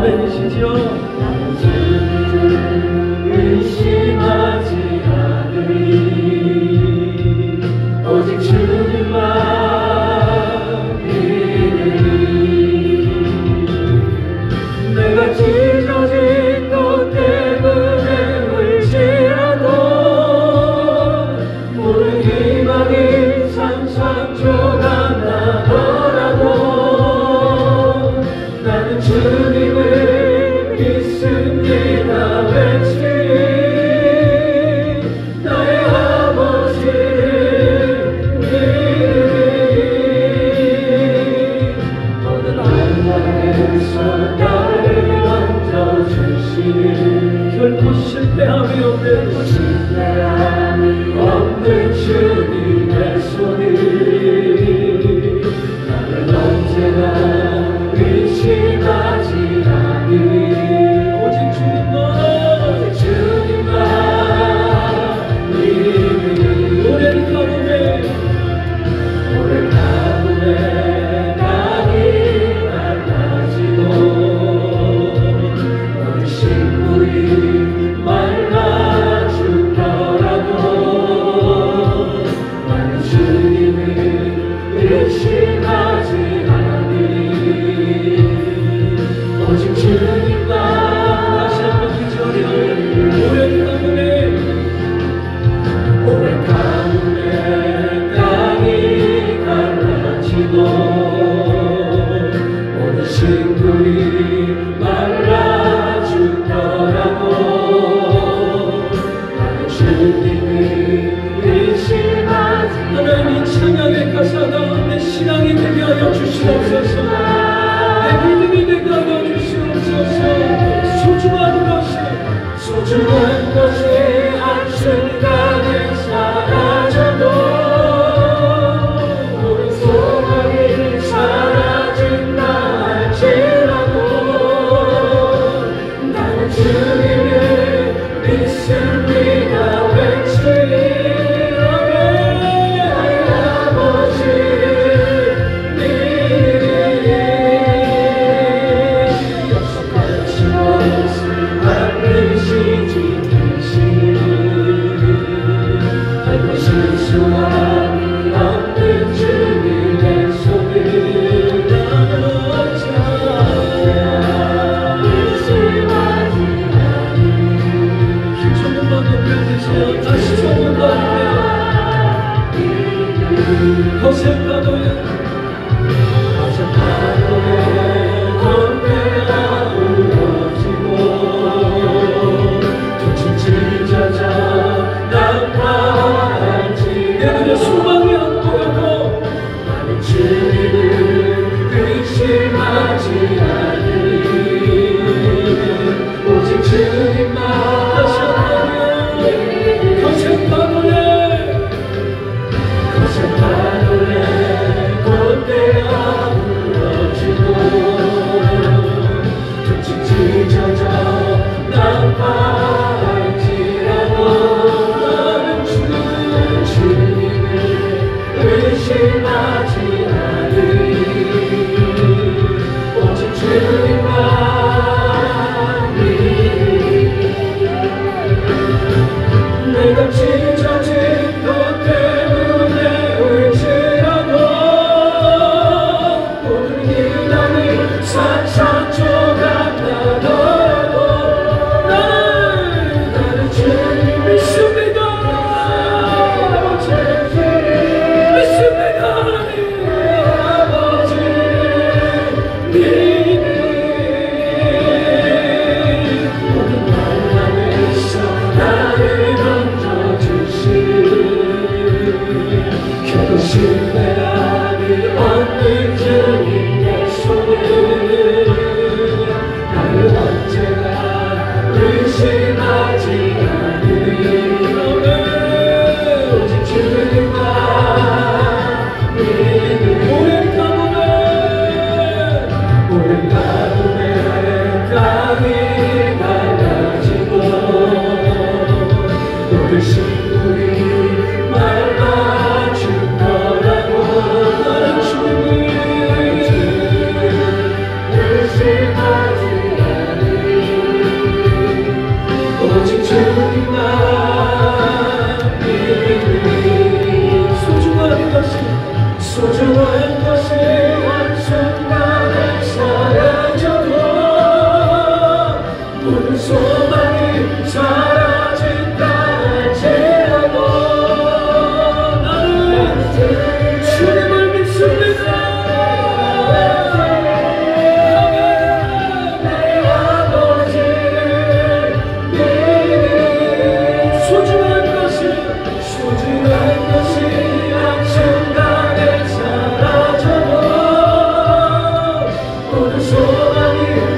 아멘이시지요. 의심하지 않으리 오직 주님만 믿으리. 내가 찢어진 것 때문에 울지라도 모든 희망이 산산조각 나더라도 나는 주님을 믿습니다 외치리. 나의 아버지를 믿으리. 모든 환난에서 나를 건져주시니 결코 실패함이 없는 실패함이 없는 주님의 손이 나를 언제나 의심하지 않으리. 오직 주님만 믿으리. 오랜 가뭄에 오랜 가뭄에 땅이 갈라지고 모든 식물이 말라 죽더라도 나는 주님을 의심하지 않으리. 오직 주님만. 다시 한번 기절이요. 오랜 가뭄에 오랜 가뭄에 땅이 갈라지고 모든 식물이 말라 죽더라도 나는 주님을 의심하지. 하나님 이 찬양의 가사가 내 신앙이 되게 하여 주시옵소서. 내 믿음이 되게 하여 주시옵소서. 소망이